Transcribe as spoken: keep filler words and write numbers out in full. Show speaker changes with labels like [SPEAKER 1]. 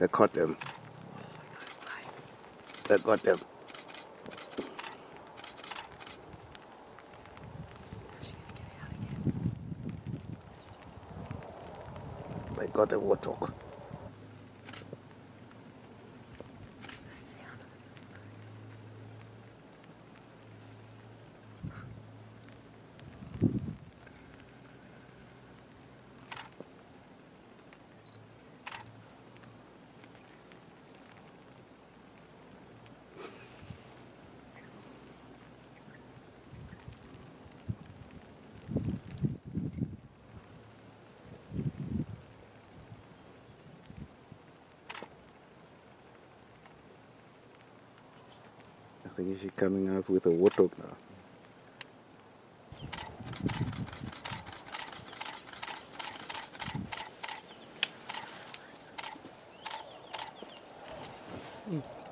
[SPEAKER 1] They caught them. They got them. They got the warthog. I think she's coming out with a warthog now. Mm.